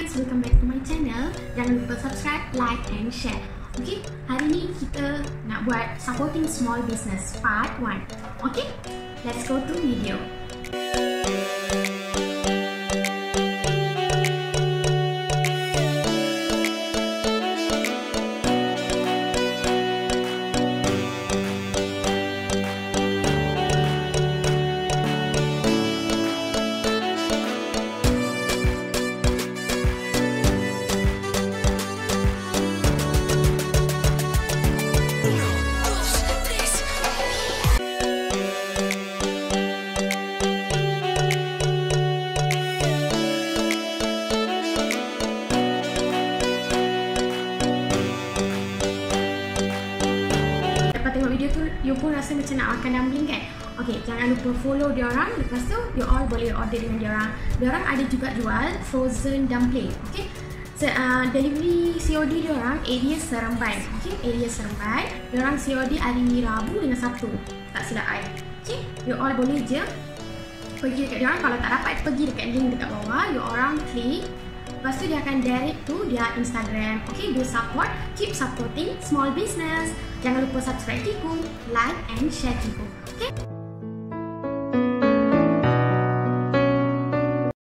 guys, welcome back to my channel. Jangan lupa subscribe, like and share. Okay, hari ni kita nak buat supporting small business part 1. Okay, let's go to video. Tengok video tu, you pun rasa macam nak makan dumpling kan? Okay, jangan lupa follow diorang. Lepas tu, you all boleh order dengan diorang. Diorang ada juga jual frozen dumpling. Okay, so, delivery COD diorang area Seremban. Okay, area Seremban. Diorang COD hari Rabu dengan Sabtu, tak silap I. Okay, you all boleh je pergi dekat diorang. Kalau tak dapat, pergi dekat link dekat bawah. You orang klik. Lepas tu dia akan direct to dia Instagram. Okay, do support, keep supporting small business. Jangan lupa subscribe Kiku, like and share Kiku. Okay.